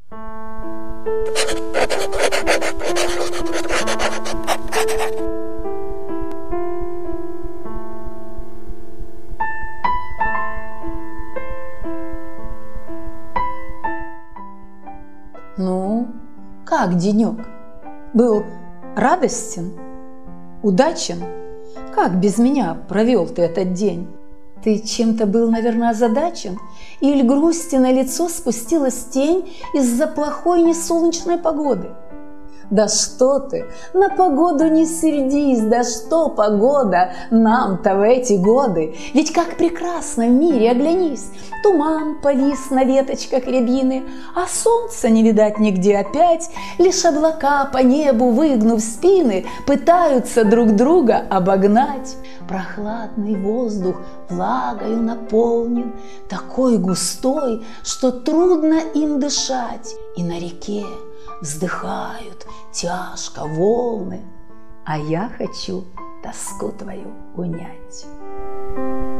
Ну, как денек? Был радостен? Удачен? Как без меня провел ты этот день? Ты чем-то был, наверное, озадачен? Или грусти на лицо спустилась тень из-за плохой несолнечной погоды? Да что ты, на погоду не сердись, да что погода нам-то в эти годы? Ведь как прекрасно в мире, оглянись, туман повис на веточках рябины, а солнца не видать нигде опять, лишь облака по небу, выгнув спины, пытаются друг друга обогнать. Прохладный воздух влагою наполнен, такой густой, что трудно им дышать, и на реке вздыхают тяжко волны, а я хочу тоску твою унять.